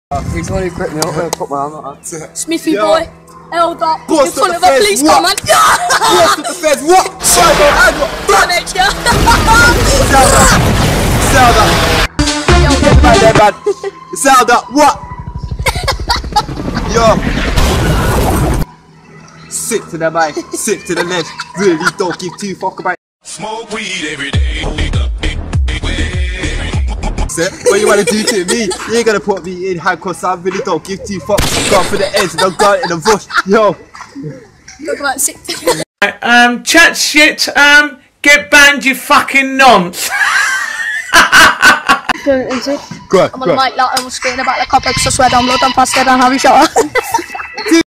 He's the one who gripped me up and put my arm on. Smithy Boy, held up in Bust front up of the a Faze, police what? command. Bust up the Faze, what? Zelda! Get back there, man! Zelda, what? Yo! Sick to the mic, sick to the left. Really don't give two fuck about. Smoke weed every day. What you wanna do to me? You ain't gonna put me in handcuffs. I really don't give two fucks. Gone for the edge and I'm gone in the bush. Yo! Look about 6. Chat shit, get banned, you fucking nonce. Go on, I'm on the mic, like, I'm screaming about the copper because I swear down blood, I'm faster than Harry Potter.